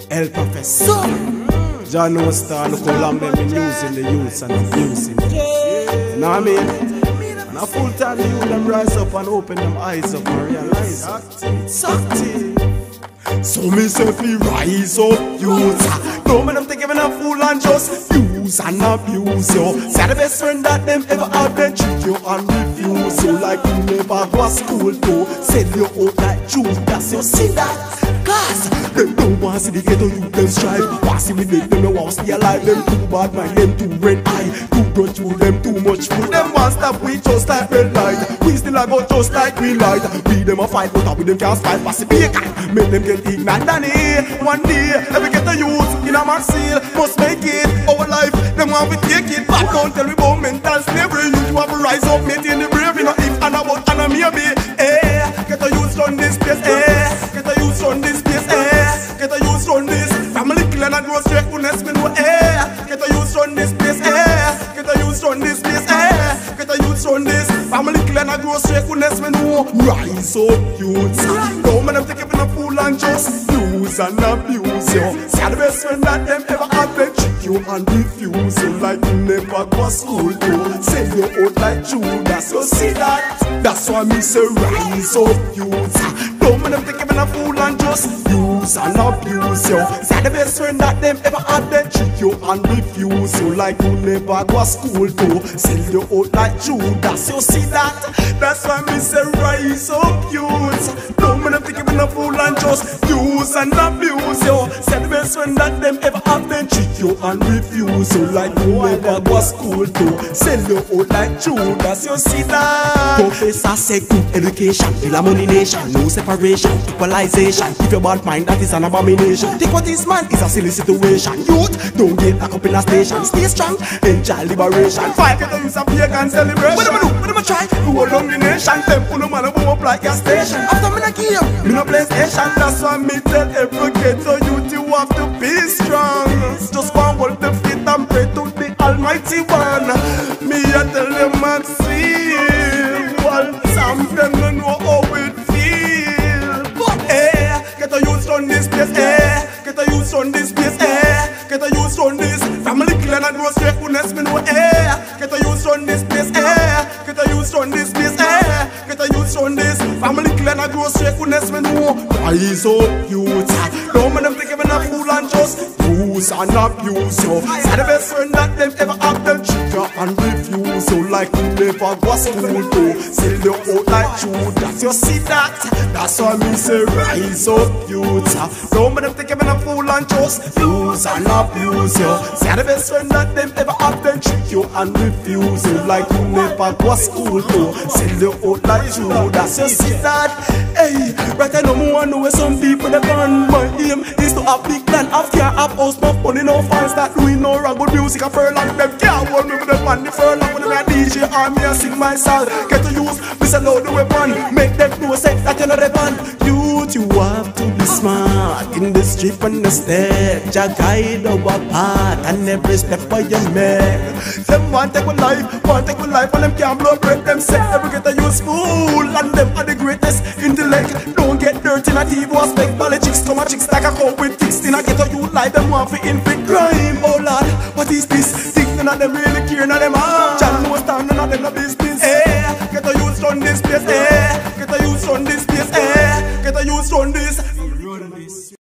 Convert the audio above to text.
El Professor. John no star, look how long they've been using the youths and abusing them. You know what I mean? And a full time the youth them rise up and open them eyes up and realize it's active. So me say fi rise up youths. No man them think even a fool and just use and abuse you. Say the best friend that them ever had, then treat you and refuse you like you never go to school too. Sell you out like Judas, you see that? Cause them don't want to see the ghetto youth them strive. Want see me make them no want to stay alive. Them too bad mind, them too red eye. Too grudge you, them too much food. Them want stop we just like red light. We still a go just like green light. We them a fight, but we them can't fight. Pass the bacon, make them get ignorant. Danny, one day every ghetto youth in a Marseille must make it. Our life, them want to take it back. Don't tell me about mental slavery. You have to rise up, maintain the brave. You know if and about and a maybe. Ghetto youth run this place. Ghetto youth run this place. Ghetto youth run this. Family clan and grow straight goodness me know. Ghetto youth run this place. Ghetto youth run this place. Ghetto youth run this. Family clan and grow straight goodness me know. Rise up youths. No man them take up in a fool and just use and abuse you. See the best friend that them ever had, they trick you and refuse you like you never go to school too. Sell you out like Judas, you see that? That's why me say rise up youths. No man them take up in a fool and just use and abuse you. See the best friend that them ever had, they trick you and refuse you like you never go to school too. Sell you out like Judas, you see that? That's why me say rise up youths. No man them take up in a fool and just use and abuse you. Say the best friend that them ever have, then trick you and refuse you like you never go to school too. Sell you out like Judas, you see that? Professor say good education, Philharmonic nation, no separation, equalization. If your bad mind, that is an abomination. Think what this man is a silly situation. Youth, don't get back up in a station. Stay strong, enjoy liberation. Fight get to use a pagan celebration. What am I do? What am I try? To hold on the nation. Temple no man boom up like a station. After me na game, me no PlayStation. That's why me tell every ghetto youth you have to be strong. Just go and hold the feet and pray to the Almighty One. Me a tell them Maxine, well, some them no know how it feel. But get a youth run this place. Get a youth run this place. Get a youth run this. Family clan and grow straight goodness me know. Get a youth run this place. Get a youth run this place. Get a youth run this. Family clan and grow straight goodness me know. Rise up youth. No man them think I'm a fool and just use and abuse you. Say the best friend that them ever have, them trick you and refuse you like you never go to school too. Sell you out like Judas, you see that? That's why me say rise up youth. No man them think I'm a fool and just use and abuse you. Say the best friend that them ever have, them trick you and refuse you like you never go to school too. Sell you out like Judas, you see that? Hey, right I know more know where some people they gone. My aim is to have big plan, have car, have house, no money, no fans that doing no wrong good music. A furlong them can't hold me with them on the furlong when them a DJ and me a sing my song. Get to use, we say load the weapon, make them know say that you know the band. Youth, you have to be smart in the street and the stage. Jah guide our path and every step by you make. Them want take with life, and them can't blow break them say every get a useful and them are the greatest intellect. Don't get dirty, not evil aspect. Bally chicks come a chicks like a cup with ticks. In a ghetto youth like them want to inflict crime. Oh Lord, what is this? Think none of them really care, none of them are. Jah knows time, none of them no business. Ghetto youth run this place.